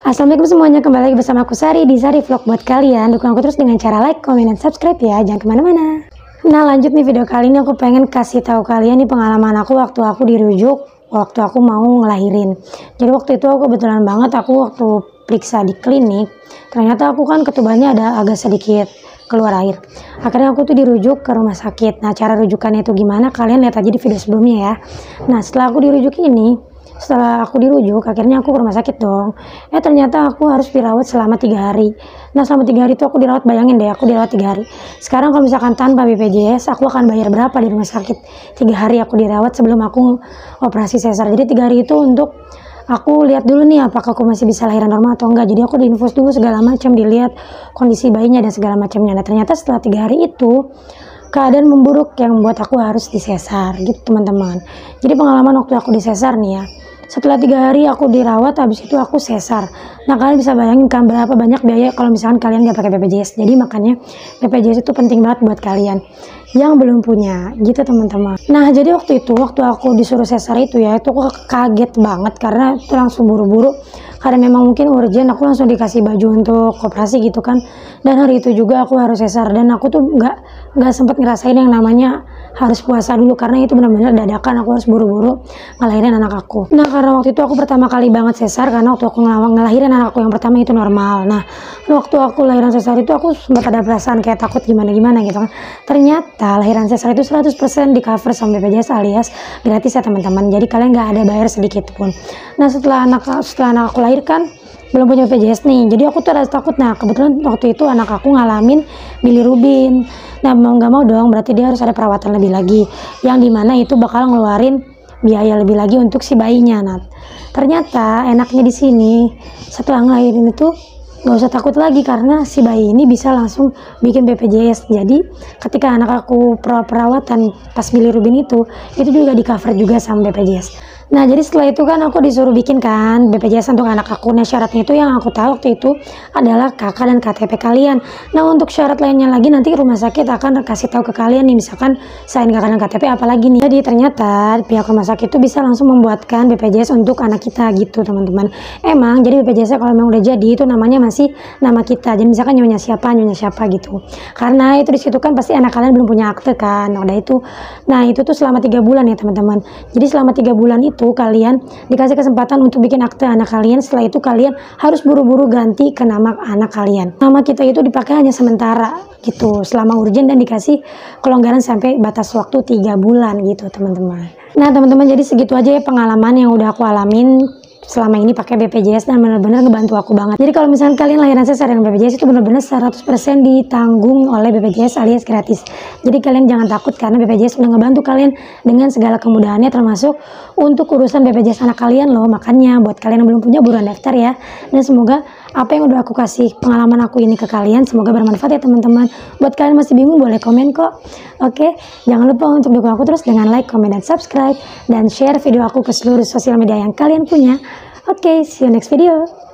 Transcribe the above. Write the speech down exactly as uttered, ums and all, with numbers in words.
Assalamualaikum semuanya, kembali lagi bersama aku Sari di Sari Vlog. Buat kalian, dukung aku terus dengan cara like, comment, dan subscribe ya, jangan kemana-mana. Nah lanjut nih, video kali ini aku pengen kasih tahu kalian nih pengalaman aku waktu aku dirujuk, waktu aku mau ngelahirin. Jadi waktu itu aku kebetulan banget, aku waktu periksa di klinik, ternyata aku kan ketubannya ada agak sedikit keluar air. Akhirnya aku tuh dirujuk ke rumah sakit. Nah cara rujukannya itu gimana, kalian lihat aja di video sebelumnya ya. Nah setelah aku dirujuk ini, setelah aku dirujuk, akhirnya aku ke rumah sakit dong. Eh ternyata aku harus dirawat selama tiga hari. Nah selama tiga hari itu aku dirawat, bayangin deh, aku dirawat tiga hari. Sekarang kalau misalkan tanpa B P J S, aku akan bayar berapa di rumah sakit? Tiga hari aku dirawat sebelum aku operasi sesar. Jadi tiga hari itu untuk aku lihat dulu nih apakah aku masih bisa lahiran normal atau enggak. Jadi aku diinfus dulu segala macam, dilihat kondisi bayinya dan segala macamnya. Nah ternyata setelah tiga hari itu keadaan memburuk yang membuat aku harus disesar gitu teman-teman. Jadi pengalaman waktu aku disesar nih ya, setelah tiga hari aku dirawat, habis itu aku sesar. Nah kalian bisa bayangin kan berapa banyak biaya kalau misalkan kalian nggak pakai B P J S. Jadi makanya B P J S itu penting banget buat kalian yang belum punya gitu teman-teman. Nah jadi waktu itu, waktu aku disuruh sesar itu ya, itu aku kaget banget karena itu langsung buru-buru. Karena memang mungkin urgent, aku langsung dikasih baju untuk operasi gitu kan. Dan hari itu juga aku harus sesar, dan aku tuh nggak nggak sempat ngerasain yang namanya harus puasa dulu, karena itu benar-benar dadakan, aku harus buru-buru ngelahirin anak aku. Nah karena waktu itu aku pertama kali banget sesar, karena waktu aku ngelahirin anak aku yang pertama itu normal. Nah waktu aku lahiran sesar itu aku sempat ada perasaan kayak takut gimana-gimana gitu kan. Ternyata lahiran sesar itu seratus persen di cover sama B P J S alias gratis ya teman-teman. Jadi kalian nggak ada bayar sedikit pun. Nah setelah anak setelah anak aku lahirkan, belum punya B P J S nih, jadi aku tuh rasa takut. Nah kebetulan waktu itu anak aku ngalamin bilirubin. Nah mau nggak mau dong, berarti dia harus ada perawatan lebih lagi, yang dimana itu bakal ngeluarin biaya lebih lagi untuk si bayinya. Nah ternyata enaknya di sini setelah ngelahirin itu nggak usah takut lagi, karena si bayi ini bisa langsung bikin B P J S. Jadi ketika anak aku perawatan pas bilirubin itu, itu juga di cover juga sama B P J S. Nah jadi setelah itu kan aku disuruh bikin kan B P J S untuk anak aku. Nah syaratnya itu yang aku tahu waktu itu adalah K K dan K T P kalian. Nah untuk syarat lainnya lagi nanti rumah sakit akan kasih tahu ke kalian nih, misalkan selain K K dan K T P apalagi nih. Jadi ternyata pihak rumah sakit itu bisa langsung membuatkan B P J S untuk anak kita gitu teman-teman. Emang jadi B P J S kalau memang udah jadi itu namanya masih nama kita. Jadi misalkan nyonya siapa, nyonya siapa gitu. Karena itu disitu kan pasti anak kalian belum punya akte kan. Nah udah itu, nah itu tuh selama tiga bulan ya teman-teman. Jadi selama tiga bulan itu itu kalian dikasih kesempatan untuk bikin akte anak kalian. Setelah itu kalian harus buru-buru ganti ke nama anak kalian. Nama kita itu dipakai hanya sementara gitu, selama urgent, dan dikasih kelonggaran sampai batas waktu tiga bulan gitu teman-teman. Nah teman-teman, jadi segitu aja ya pengalaman yang udah aku alamin selama ini pakai B P J S, dan benar-benar ngebantu aku banget. Jadi kalau misalnya kalian lahiran sesar dengan B P J S itu benar-benar seratus persen ditanggung oleh B P J S alias gratis. Jadi kalian jangan takut, karena B P J S udah ngebantu kalian dengan segala kemudahannya, termasuk untuk urusan B P J S anak kalian loh. Makanya buat kalian yang belum punya, buruan daftar ya. Dan semoga apa yang udah aku kasih pengalaman aku ini ke kalian semoga bermanfaat ya teman-teman. Buat kalian masih bingung boleh komen kok. Oke, jangan lupa untuk dukung aku terus dengan like, comment, dan subscribe, dan share video aku ke seluruh sosial media yang kalian punya. Oke, see you next video.